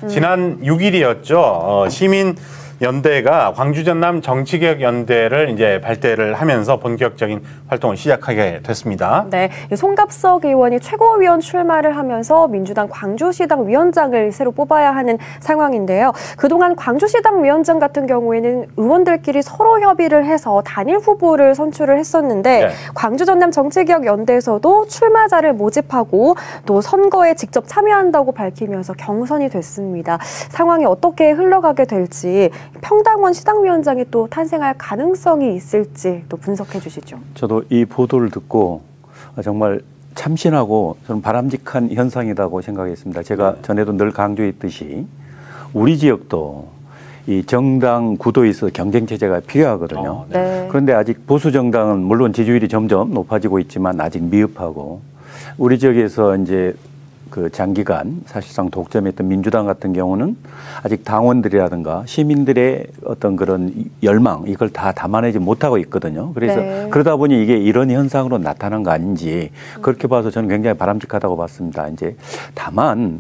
지난 6일이었죠. 시민 연대가 광주 전남 정치개혁연대를 이제 발대를 하면서 본격적인 활동을 시작하게 됐습니다. 네, 송갑석 의원이 최고위원 출마를 하면서 민주당 광주시당 위원장을 새로 뽑아야 하는 상황인데요. 그동안 광주시당 위원장 같은 경우에는 의원들끼리 서로 협의를 해서 단일 후보를 선출을 했었는데 네. 광주 전남 정치개혁연대에서도 출마자를 모집하고 또 선거에 직접 참여한다고 밝히면서 경선이 됐습니다. 상황이 어떻게 흘러가게 될지 평당원 시당위원장이 또 탄생할 가능성이 있을지 또 분석해 주시죠. 저도 이 보도를 듣고 정말 참신하고 저는 바람직한 현상이라고 생각했습니다. 제가 전에도 늘 강조했듯이 우리 지역도 이 정당 구도에 있어서 경쟁 체제가 필요하거든요. 네. 그런데 아직 보수 정당은 물론 지지율이 점점 높아지고 있지만 아직 미흡하고 우리 지역에서 이제 그 장기간 사실상 독점했던 민주당 같은 경우는 아직 당원들이라든가 시민들의 어떤 그런 열망 이걸 다 담아내지 못하고 있거든요. 그래서 네. 그러다 보니 이게 이런 현상으로 나타난 거 아닌지 그렇게 봐서 저는 굉장히 바람직하다고 봤습니다. 이제 다만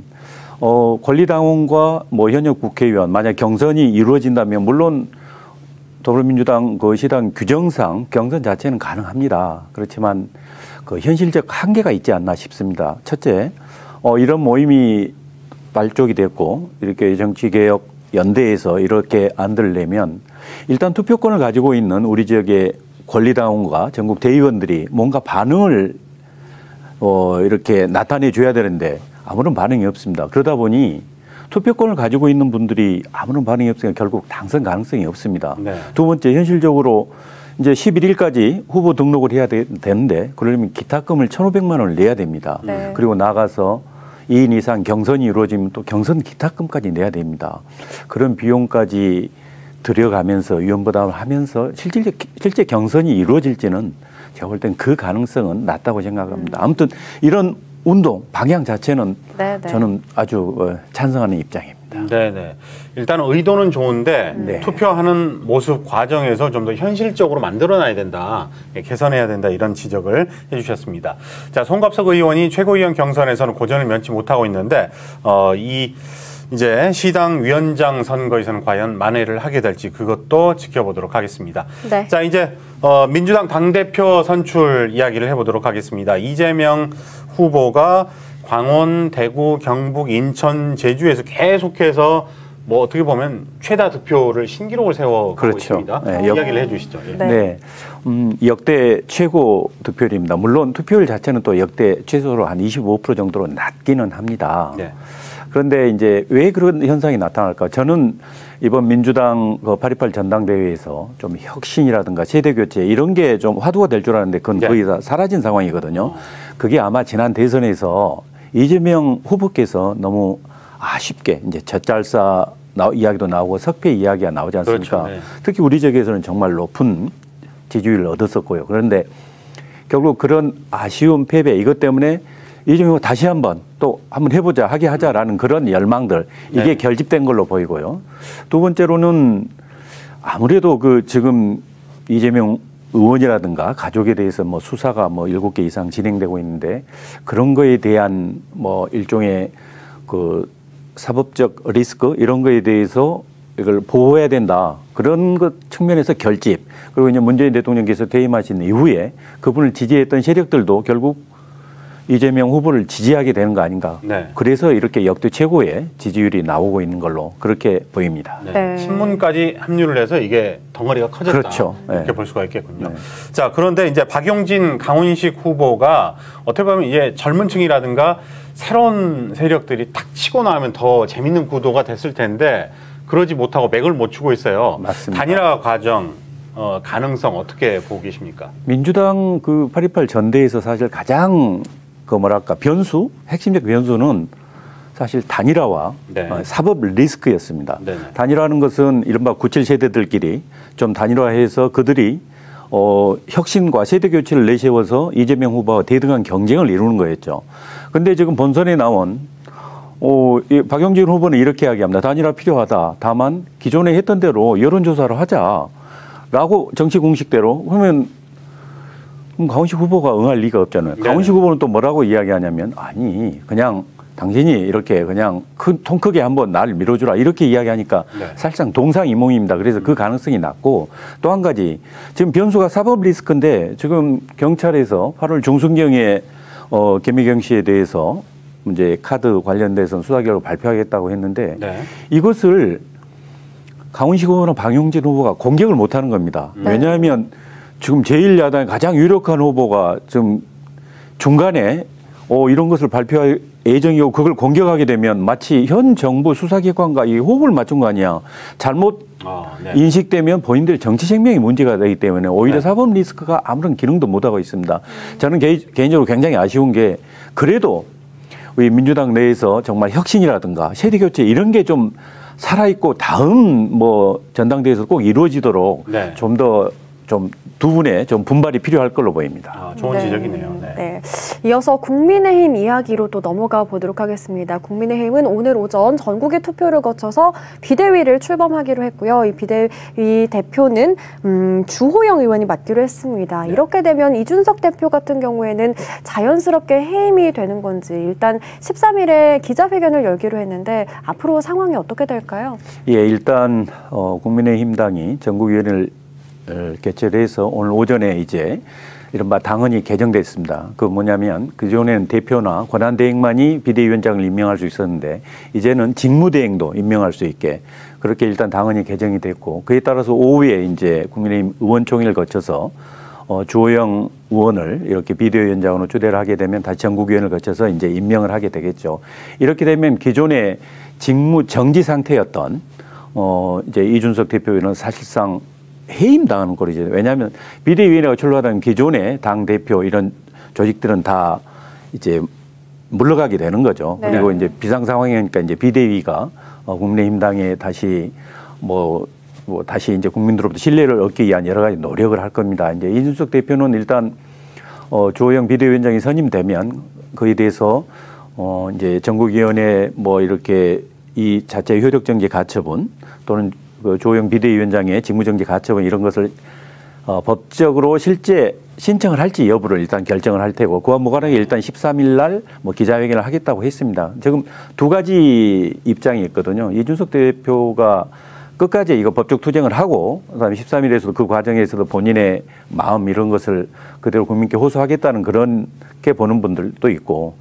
권리당원과 뭐 현역 국회의원 만약 경선이 이루어진다면 물론 더불어민주당 그 시당 규정상 경선 자체는 가능합니다. 그렇지만 그 현실적 한계가 있지 않나 싶습니다. 첫째. 이런 모임이 발족이 됐고 이렇게 정치개혁 연대에서 이렇게 안들을 내면 일단 투표권을 가지고 있는 우리 지역의 권리당원과 전국 대의원들이 뭔가 반응을 이렇게 나타내 줘야 되는데 아무런 반응이 없습니다. 그러다 보니 투표권을 가지고 있는 분들이 아무런 반응이 없으니까 결국 당선 가능성이 없습니다. 네. 두 번째 현실적으로 이제 11일까지 후보 등록을 해야 되는데 그러려면 기타금을 1,500만 원을 내야 됩니다. 네. 그리고 나가서 2인 이상 경선이 이루어지면 또 경선 기타금까지 내야 됩니다. 그런 비용까지 들여가면서 위원부담을 하면서 실제 경선이 이루어질지는 제가 볼 땐 그 가능성은 낮다고 생각합니다. 아무튼 이런 운동 방향 자체는 네네. 저는 아주 찬성하는 입장입니다. 네네. 일단 의도는 좋은데 네. 투표하는 모습 과정에서 좀 더 현실적으로 만들어놔야 된다, 개선해야 된다 이런 지적을 해주셨습니다. 자, 송갑석 의원이 최고위원 경선에서는 고전을 면치 못하고 있는데 이제 시당 위원장 선거에서는 과연 만회를 하게 될지 그것도 지켜보도록 하겠습니다. 네. 자, 이제 민주당 당대표 선출 이야기를 해보도록 하겠습니다. 이재명 후보가 광원, 대구, 경북, 인천, 제주에서 계속해서 뭐 어떻게 보면 최다 득표를 신기록을 세워가고 그렇죠. 있습니다. 네, 이야기를 해주시죠. 예. 네, 역대 최고 득표율입니다. 물론 투표율 자체는 또 역대 최소로 한 25% 정도로 낮기는 합니다. 네. 그런데 이제 왜 그런 현상이 나타날까? 저는 이번 민주당 8.28 전당대회에서 좀 혁신이라든가 세대교체 이런 게 좀 화두가 될 줄 알았는데 그건 거의 다 사라진 상황이거든요. 그게 아마 지난 대선에서 이재명 후보께서 너무 아쉽게 이제 젖잘싸 이야기도 나오고 석패 이야기가 나오지 않습니까? 그렇죠. 네. 특히 우리 지역에서는 정말 높은 지지율을 얻었었고요. 그런데 결국 그런 아쉬운 패배 이것 때문에 이재명 다시 한번 해보자, 하게 하자라는 그런 열망들 이게 네. 결집된 걸로 보이고요. 두 번째로는 아무래도 지금 이재명 의원이라든가 가족에 대해서 뭐 수사가 7개 이상 진행되고 있는데 그런 거에 대한 일종의 사법적 리스크 이런 거에 대해서 이걸 보호해야 된다. 그런 것 측면에서 결집. 그리고 이제 문재인 대통령께서 퇴임하신 이후에 그분을 지지했던 세력들도 결국 이재명 후보를 지지하게 되는 거 아닌가. 네. 그래서 이렇게 역대 최고의 지지율이 나오고 있는 걸로 그렇게 보입니다. 네. 네. 신문까지 합류를 해서 이게 덩어리가 커졌다. 그렇죠. 이렇게 네. 볼 수가 있겠군요. 네. 자, 그런데 이제 박용진 강훈식 후보가 어떻게 보면 이제 젊은 층이라든가 새로운 세력들이 탁 치고 나오면 더 재밌는 구도가 됐을 텐데 그러지 못하고 맥을 못 추고 있어요. 맞습니다. 단일화 과정 가능성 어떻게 보고 계십니까? 민주당 8.28 전대에서 사실 가장 핵심적 변수는 사실 단일화와 네. 사법 리스크였습니다. 네. 단일화하는 것은 이른바 97세대들끼리 좀 단일화해서 그들이 혁신과 세대교체를 내세워서 이재명 후보와 대등한 경쟁을 이루는 거였죠. 그런데 지금 본선에 나온 박용진 후보는 이렇게 이야기합니다. 단일화 필요하다. 다만 기존에 했던 대로 여론조사를 하자라고 정치 공식대로 그러면 강훈식 후보가 응할 리가 없잖아요. 네. 강훈식 후보는 또 뭐라고 이야기하냐면 아니 그냥 당신이 이렇게 그냥 통 크게 한번 나를 밀어주라 이렇게 이야기하니까 네. 사실상 동상이몽입니다. 그래서 그 가능성이 낮고 또 한 가지 지금 변수가 사법 리스크인데 지금 경찰에서 8월 중순경에 김혜경 씨에 대해서 이제 카드 관련돼서 수사 결과 발표하겠다고 했는데 네. 이것을 강훈식 후보나 방용진 후보가 공격을 못하는 겁니다. 왜냐하면 지금 제1야당의 가장 유력한 후보가 좀 중간에 이런 것을 발표할 예정이고 그걸 공격하게 되면 마치 현 정부 수사기관과 이 호흡을 맞춘 거 아니야. 잘못 네. 인식되면 본인들 정치 생명이 문제가 되기 때문에 오히려 네. 사법 리스크가 아무런 기능도 못하고 있습니다. 저는 개인적으로 굉장히 아쉬운 게 그래도 우리 민주당 내에서 정말 혁신이라든가 세대교체 이런 게 좀 살아있고 다음 뭐 전당대회에서 꼭 이루어지도록 네. 좀 더 좀 두 분의 좀 분발이 필요할 걸로 보입니다. 좋은 지적이네요. 네. 네. 이어서 국민의힘 이야기로 또 넘어가 보도록 하겠습니다. 국민의힘은 오늘 오전 전국의 투표를 거쳐서 비대위를 출범하기로 했고요. 이 비대위 대표는 주호영 의원이 맡기로 했습니다. 네. 이렇게 되면 이준석 대표 같은 경우에는 자연스럽게 해임이 되는 건지 일단 13일에 기자회견을 열기로 했는데 앞으로 상황이 어떻게 될까요? 예, 일단 국민의힘당이 전국위원회를 개최를 해서 오늘 오전에 이제 이른바 당헌이 개정됐습니다. 그 뭐냐면 그전에는 대표나 권한대행만이 비대위원장을 임명할 수 있었는데 이제는 직무대행도 임명할 수 있게 그렇게 일단 당헌이 개정이 됐고 그에 따라서 오후에 이제 국민의힘 의원총회를 거쳐서 주호영 의원을 이렇게 비대위원장으로 추대를 하게 되면 다시 전국위원회를 거쳐서 이제 임명을 하게 되겠죠. 이렇게 되면 기존의 직무 정지 상태였던 이제 이준석 대표는 사실상 해임당하는 꼴이죠. 왜냐하면 비대위원회가 출범하면 기존의 당 대표 이런 조직들은 다 이제 물러가게 되는 거죠. 네. 그리고 이제 비상 상황이니까 이제 비대위가 국민의힘당에 다시 다시 이제 국민들로부터 신뢰를 얻기 위한 여러 가지 노력을 할 겁니다. 이제 이준석 대표는 일단 주호영 비대위원장이 선임되면 그에 대해서 이제 전국위원회 뭐 이렇게 이 자체 효력정지 가처분 또는 그 주호영 비대위원장의 직무정지 가처분 이런 것을 법적으로 실제 신청을 할지 여부를 일단 결정을 할 테고 그와 무관하게 일단 13일 날 뭐 기자회견을 하겠다고 했습니다. 지금 두 가지 입장이 있거든요. 이준석 대표가 끝까지 이거 법적 투쟁을 하고 그다음에 13일에서도 그 과정에서도 본인의 마음 이런 것을 그대로 국민께 호소하겠다는 그렇게 보는 분들도 있고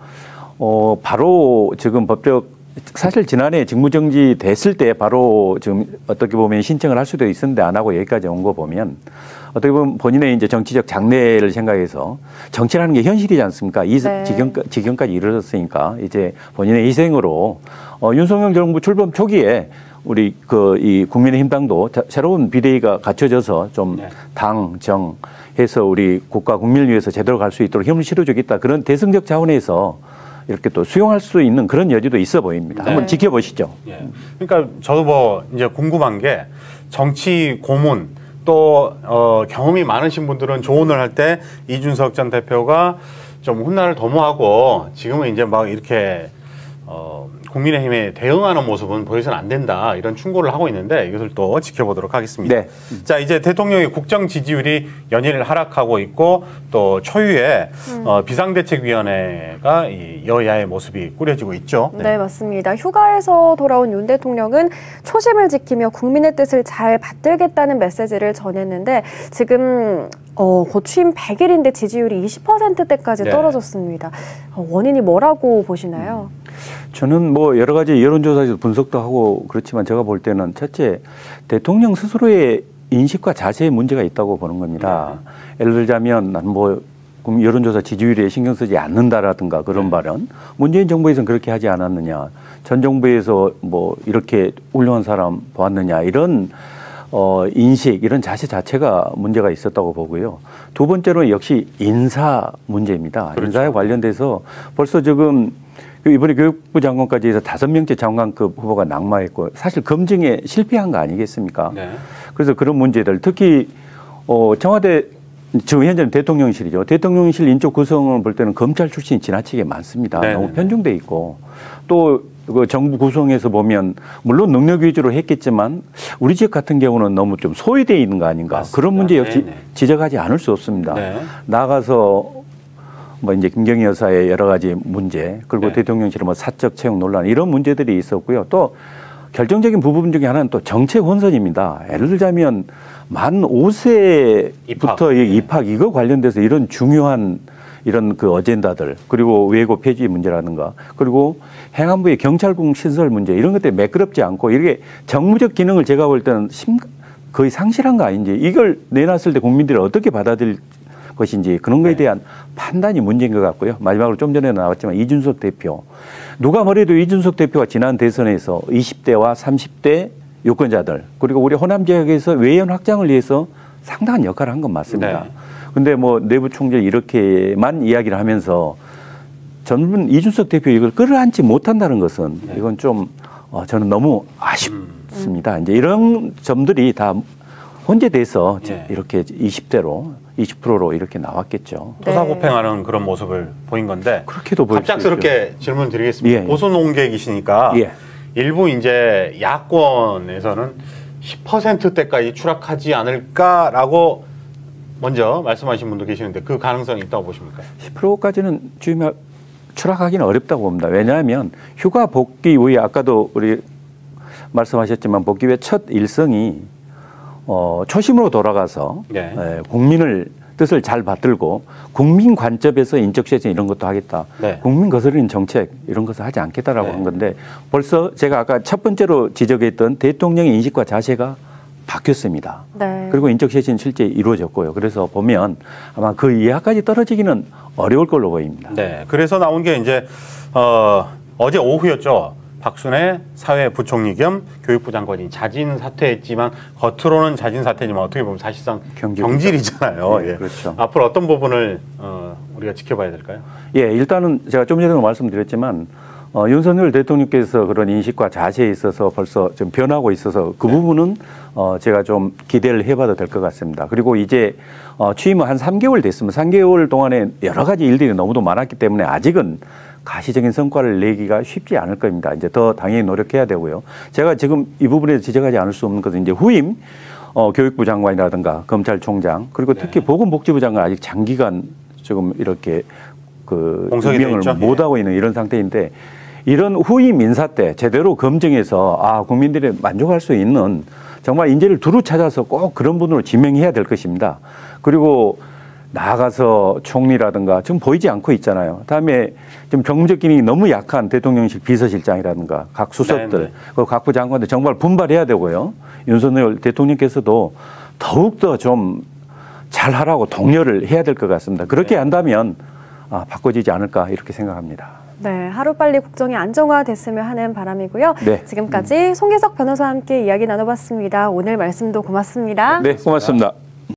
바로 지금 법적 사실 지난해 직무정지 됐을 때 바로 지금 어떻게 보면 신청을 할 수도 있었는데 안 하고 여기까지 온 거 보면 어떻게 보면 본인의 이제 정치적 장래를 생각해서 정치라는 게 현실이지 않습니까? 이 네. 지경까지 이르렀으니까 이제 본인의 희생으로 윤석열 정부 출범 초기에 우리 이 국민의힘당도 새로운 비대위가 갖춰져서 좀 당, 정 해서 우리 국가 국민을 위해서 제대로 갈 수 있도록 힘을 실어주겠다. 그런 대승적 차원에서 이렇게 또 수용할 수 있는 그런 여지도 있어 보입니다. 한번 지켜보시죠. 예. 그러니까 저도 뭐 이제 궁금한 게 정치 고문 또 경험이 많으신 분들은 조언을 할 때 이준석 전 대표가 좀 훗날을 도모하고 지금은 이제 막 이렇게 국민의힘에 대응하는 모습은 보여서는 안 된다 이런 충고를 하고 있는데 이것을 또 지켜보도록 하겠습니다. 네. 자 이제 대통령의 국정 지지율이 연일 하락하고 있고 또 초유의 비상대책위원회가 이 여야의 모습이 꾸려지고 있죠. 네, 맞습니다. 휴가에서 돌아온 윤 대통령은 초심을 지키며 국민의 뜻을 잘 받들겠다는 메시지를 전했는데 지금 곧 취임 100일인데 지지율이 20%대까지 떨어졌습니다. 원인이 뭐라고 보시나요? 저는 뭐 여러 가지 여론조사에서 분석도 하고 그렇지만 제가 볼 때는 첫째 대통령 스스로의 인식과 자세에 문제가 있다고 보는 겁니다. 예를 들자면 난 뭐 여론조사 지지율에 신경 쓰지 않는다라든가 그런 발언. 문재인 정부에서는 그렇게 하지 않았느냐. 전 정부에서 뭐 이렇게 훌륭한 사람 보았느냐. 이런 인식, 이런 자세 자체가 문제가 있었다고 보고요. 두 번째로는 역시 인사 문제입니다. 그렇죠. 인사에 관련돼서 벌써 지금 이번에 교육부 장관까지 해서 5명째 장관급 후보가 낙마했고 사실 검증에 실패한 거 아니겠습니까? 네. 그래서 그런 문제들 특히 청와대 지금 현재는 대통령실이죠. 대통령실 인적 구성을 볼 때는 검찰 출신이 지나치게 많습니다. 네네네. 너무 편중돼 있고 또 그 정부 구성에서 보면 물론 능력 위주로 했겠지만 우리 지역 같은 경우는 너무 좀 소외되어 있는 거 아닌가. 맞습니다. 그런 문제 역시 네네. 지적하지 않을 수 없습니다. 네. 나가서 뭐 이제 김경희 여사의 여러 가지 문제, 그리고 네. 대통령실 뭐 사적 채용 논란 이런 문제들이 있었고요. 또 결정적인 부분 중에 하나는 또 정책 혼선입니다. 예를 들자면 만 5세부터 입학 이거 관련돼서 이런 중요한 이런 그 어젠다들, 그리고 외고 폐지 문제라든가, 그리고 행안부의 경찰국 신설 문제 이런 것들이 매끄럽지 않고 이렇게 정무적 기능을 제가 볼 때는 거의 상실한 거 아닌지, 이걸 내놨을 때 국민들이 어떻게 받아들일 것인지 그런 거에 대한 판단이 문제인 것 같고요. 마지막으로 좀 전에 나왔지만 이준석 대표, 누가 뭐래도 이준석 대표가 지난 대선에서 20대와 30대 유권자들, 그리고 우리 호남 지역에서 외연 확장을 위해서 상당한 역할을 한 건 맞습니다. 근데 뭐 내부 총재 이렇게만 이야기를 하면서 저는 이준석 대표 이걸 끌어안지 못한다는 것은 이건 좀 저는 너무 아쉽습니다. 이제 이런 점들이 다 혼재돼서 이렇게 20%로 이렇게 나왔겠죠. 토사구팽하는 그런 모습을 보인 건데, 그렇게도 보일 수 갑작스럽게 질문 드리겠습니다. 예. 보수 농객이시니까 예. 일부 이제 야권에서는 10%대까지 추락하지 않을까라고 먼저 말씀하신 분도 계시는데 그 가능성이 있다고 보십니까? 10%까지는 추락하기는 어렵다고 봅니다. 왜냐하면 휴가 복귀 후에 아까도 우리 말씀하셨지만 복귀 후에 첫 일성이 초심으로 돌아가서 국민을 뜻을 잘 받들고 국민 관점에서 인적 쇄신 이런 것도 하겠다. 국민 거스르는 정책 이런 것을 하지 않겠다라고 한 건데 벌써 제가 아까 첫 번째로 지적했던 대통령의 인식과 자세가 바뀌었습니다. 그리고 인적 쇄신 실제 이루어졌고요. 그래서 보면 아마 그 이하까지 떨어지기는 어려울 걸로 보입니다. 네. 그래서 나온 게 이제 어제 오후였죠. 박순애 사회부총리 겸 교육부 장관이 자진 사퇴했지만 겉으로는 자진 사퇴지만 어떻게 보면 사실상 경질이잖아요. 네, 그렇죠. 앞으로 어떤 부분을 우리가 지켜봐야 될까요? 예, 일단은 제가 좀 전에도 말씀드렸지만 윤석열 대통령께서 그런 인식과 자세에 있어서 벌써 좀 변하고 있어서 그 부분은 제가 좀 기대를 해봐도 될 것 같습니다. 그리고 이제 취임은 한 3개월 됐습니다. 3개월 동안에 여러 가지 일들이 너무도 많았기 때문에 아직은 가시적인 성과를 내기가 쉽지 않을 겁니다. 이제 더 당연히 노력해야 되고요. 제가 지금 이 부분에서 지적하지 않을 수 없는 것은 이제 후임 교육부 장관이라든가 검찰총장, 그리고 특히 보건복지부 장관 아직 장기간 지금 이렇게 그 임명을 못 하고 있는 이런 상태인데, 이런 후임 인사 때 제대로 검증해서 국민들이 만족할 수 있는 정말 인재를 두루 찾아서 꼭 그런 분으로 지명해야 될 것입니다. 그리고 나아가서 총리라든가 지금 보이지 않고 있잖아요. 다음에 지금 정무적 기능이 너무 약한 대통령실 비서실장이라든가 각 수석들, 그 각부 장관들 정말 분발해야 되고요. 윤석열 대통령께서도 더욱더 좀 잘하라고 독려를 해야 될 것 같습니다. 그렇게 한다면 바꿔지지 않을까 이렇게 생각합니다. 네, 하루빨리 국정이 안정화됐으면 하는 바람이고요. 지금까지 송기석 변호사와 함께 이야기 나눠봤습니다. 오늘 말씀도 고맙습니다. 네, 고맙습니다.